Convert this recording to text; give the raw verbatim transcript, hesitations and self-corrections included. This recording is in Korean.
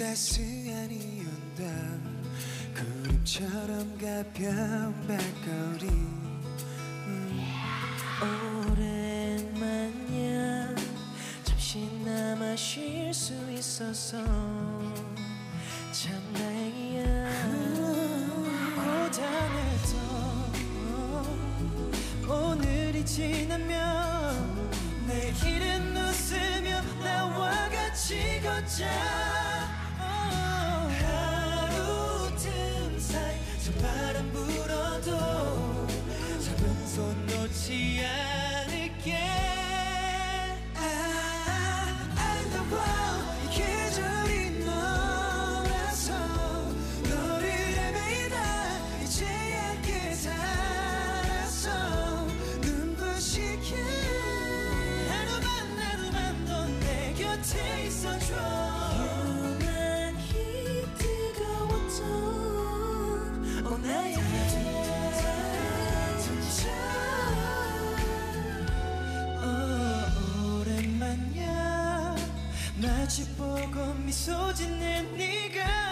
따스한 이온다 구름처럼 가벼운 발걸음 음. 오랜만이야 잠시나마 쉴 수 있어서 참 다행이야 고단했던 오늘이 지나면 내일은 웃으며 나와 같이 걷자 하루 틈 사이 저 바람 불어도 잡은 손 놓지 않을게 마주보고 미소 짓는 네가